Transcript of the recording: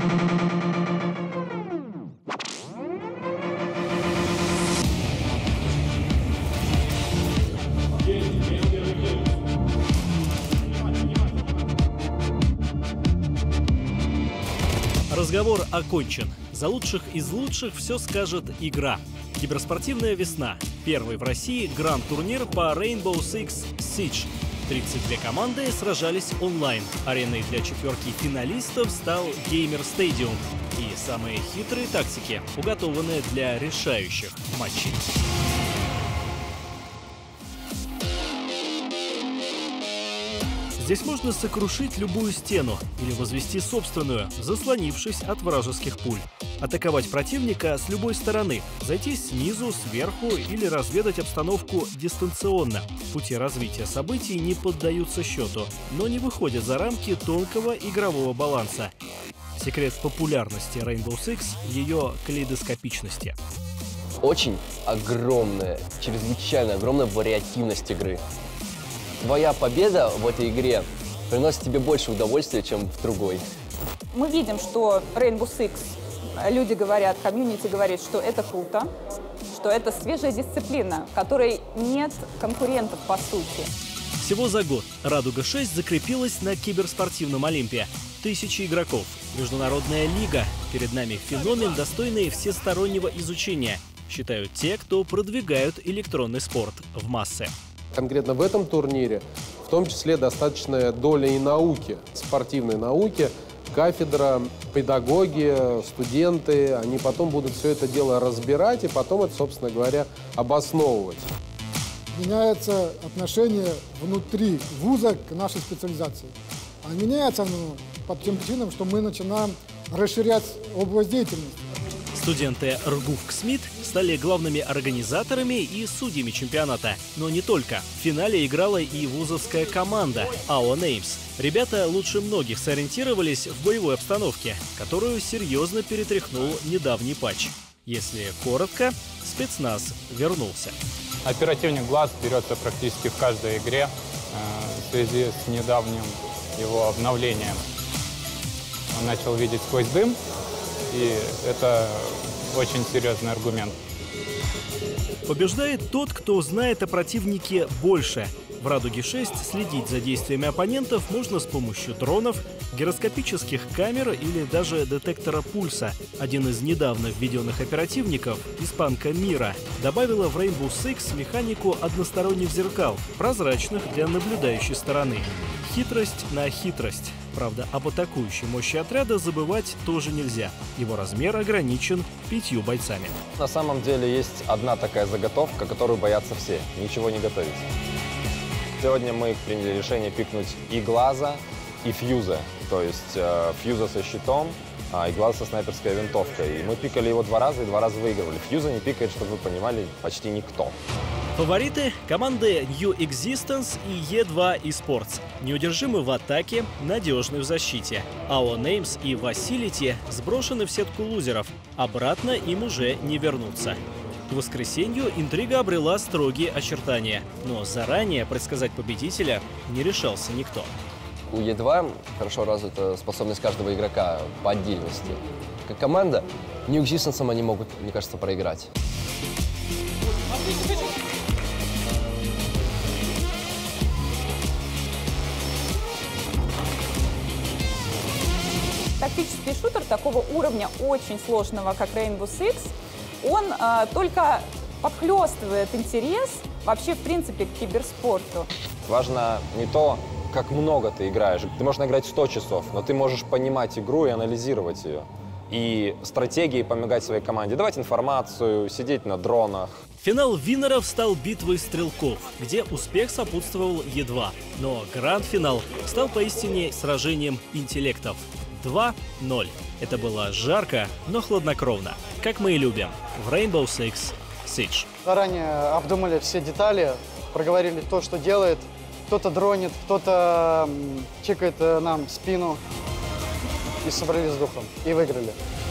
Разговор окончен. За лучших из лучших все скажет игра. Киберспортивная весна. Первый в России гранд-турнир по Rainbow Six Siege. 32 команды сражались онлайн. Ареной для четверки финалистов стал Gamer Stadium. И самые хитрые тактики уготованы для решающих матчей. Здесь можно сокрушить любую стену или возвести собственную, заслонившись от вражеских пуль. Атаковать противника с любой стороны, зайти снизу, сверху или разведать обстановку дистанционно. Пути развития событий не поддаются счету, но не выходят за рамки тонкого игрового баланса. Секрет популярности Rainbow Six в ее калейдоскопичности. Очень огромная, чрезвычайно огромная вариативность игры. Твоя победа в этой игре приносит тебе больше удовольствия, чем в другой. Мы видим, что Rainbow Six, люди говорят, комьюнити говорит, что это круто, что это свежая дисциплина, в которой нет конкурентов по сути. Всего за год «Радуга-6» закрепилась на киберспортивном Олимпе. Тысячи игроков, международная лига. Перед нами феномен, достойный всестороннего изучения, считают те, кто продвигают электронный спорт в массы. Конкретно в этом турнире, в том числе, достаточная доля и науки, спортивной науки, кафедра, педагоги, студенты, они потом будут все это дело разбирать и потом это, собственно говоря, обосновывать. Меняется отношение внутри вуза к нашей специализации. А меняется оно по тем причинам, что мы начинаем расширять область деятельности. Студенты РГУФК-СМИТ стали главными организаторами и судьями чемпионата. Но не только. В финале играла и вузовская команда АО «Неймс». Ребята лучше многих сориентировались в боевой обстановке, которую серьезно перетряхнул недавний патч. Если коротко, спецназ вернулся. Оперативник «Глаз» берется практически в каждой игре в связи с недавним его обновлением. Он начал видеть сквозь дым. И это очень серьезный аргумент. Побеждает тот, кто знает о противнике больше. В «Радуге-6» следить за действиями оппонентов можно с помощью дронов, гироскопических камер или даже детектора пульса. Один из недавно введенных оперативников, испанка Мира, добавила в Rainbow Six механику односторонних зеркал, прозрачных для наблюдающей стороны. Хитрость на хитрость. Правда, об атакующей мощи отряда забывать тоже нельзя. Его размер ограничен 5 бойцами. На самом деле есть одна такая заготовка, которую боятся все – ничего не готовить. Сегодня мы приняли решение пикнуть и Глаза, и Фьюза. То есть Фьюза со щитом, и Глаза со снайперской винтовкой. И мы пикали его 2 раза и 2 раза выигрывали. Фьюза не пикает, чтобы вы понимали, почти никто. Фавориты – команды New Existence и E2 eSports. Неудержимы в атаке, надежны в защите. АО «Неймс» и Facility сброшены в сетку лузеров. Обратно им уже не вернуться. К воскресенью интрига обрела строгие очертания. Но заранее предсказать победителя не решался никто. У Е2 хорошо развита способность каждого игрока по отдельности. Как команда, New Existence они могут, мне кажется, проиграть. Тактический шутер такого уровня, очень сложного, как Rainbow Six, он только подхлестывает интерес вообще, в принципе, к киберспорту. Важно не то, как много ты играешь. Ты можешь наиграть 100 часов, но ты можешь понимать игру и анализировать ее. И стратегией помогать своей команде, давать информацию, сидеть на дронах. Финал Виннеров стал битвой стрелков, где успех сопутствовал Е2. Но гранд-финал стал поистине сражением интеллектов. 2-0. Это было жарко, но хладнокровно, как мы и любим в Rainbow Six Siege. Заранее обдумали все детали, проговорили то, что делает. Кто-то дронит, кто-то чекает нам спину. И собрались с духом, и выиграли.